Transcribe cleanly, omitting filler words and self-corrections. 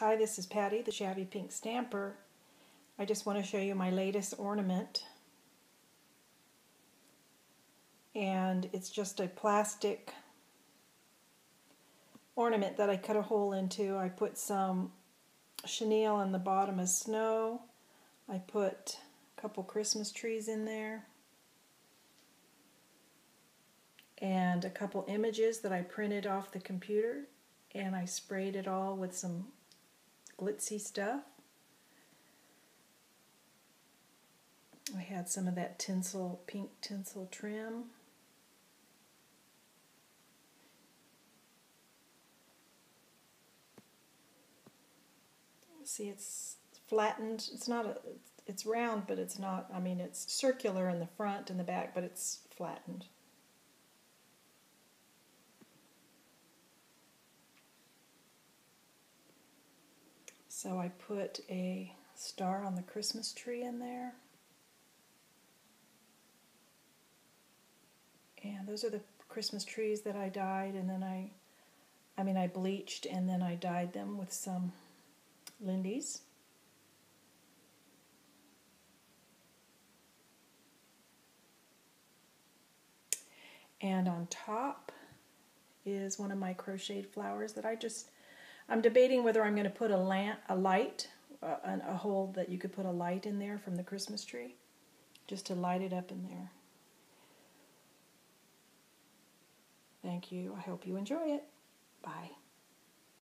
Hi, this is Patty, the Shabby Pink Stamper. I just want to show you my latest ornament. And it's just a plastic ornament that I cut a hole into. I put some chenille on the bottom as snow. I put a couple Christmas trees in there. And a couple images that I printed off the computer. And I sprayed it all with some glitzy stuff. I had some of that tinsel, pink tinsel trim. See, it's flattened. It's not a, it's round, but it's not, I mean, it's circular in the front and the back, but it's flattened. So I put a star on the Christmas tree in there. And those are the Christmas trees that I dyed, and then I bleached, and then I dyed them with some Lindy's. And on top is one of my crocheted flowers that I'm debating whether I'm going to put a light, a hole that you could put a light in there from the Christmas tree, just to light it up in there. Thank you. I hope you enjoy it. Bye.